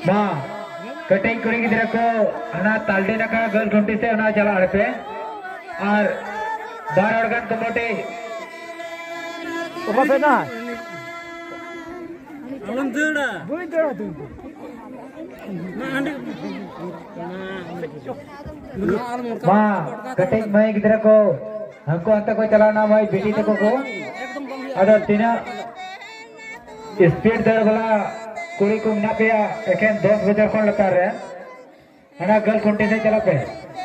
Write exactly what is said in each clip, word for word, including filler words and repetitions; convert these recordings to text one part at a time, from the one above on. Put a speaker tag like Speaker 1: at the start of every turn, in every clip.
Speaker 1: मा कटे कुड़ी गिद्रा को हना तालडे नका गल घंटी से हना चला हड़पे और बार अड़गन कमोटे
Speaker 2: ओका पे ना
Speaker 3: अवन देड़ा
Speaker 2: बुई देड़ा तू
Speaker 3: ना अंडे
Speaker 1: मा कटे मैं गिद्रा को हमको अंत को चलाना भाई बेटी तक को अदर तीना स्पीड दर वाला कुड़ी को ना पे एकेन दस बजे कौन लगा रहे हना गल घंटे से चला पे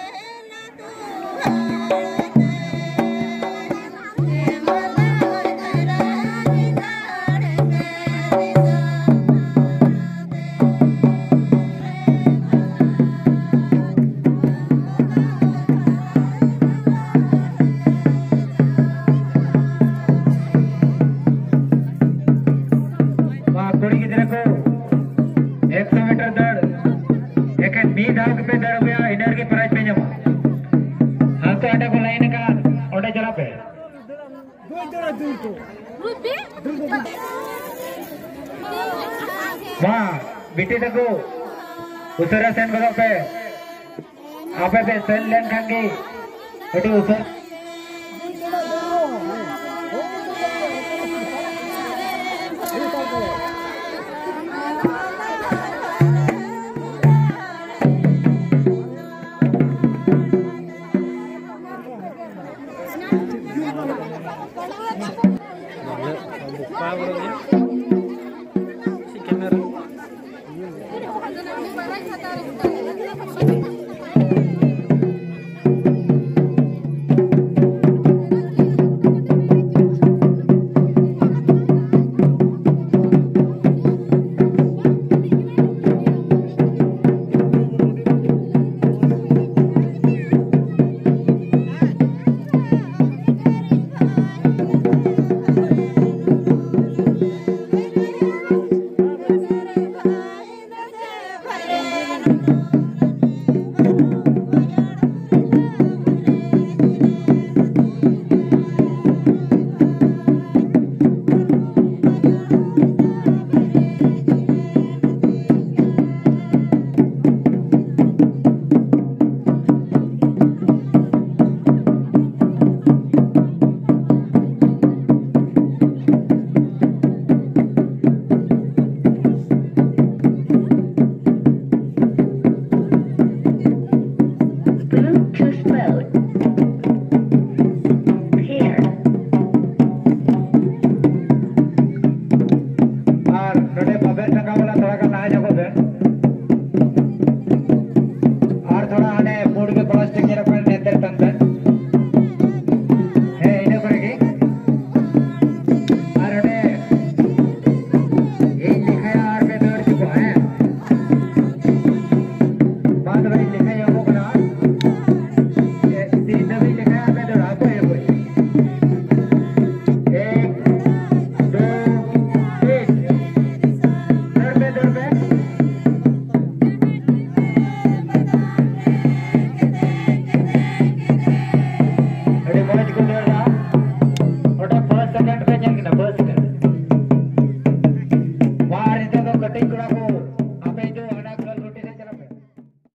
Speaker 1: बेटी तक उसरा सेन बगा पे आपे पे सेन लेन खांगे बेटी उसर
Speaker 3: पावरो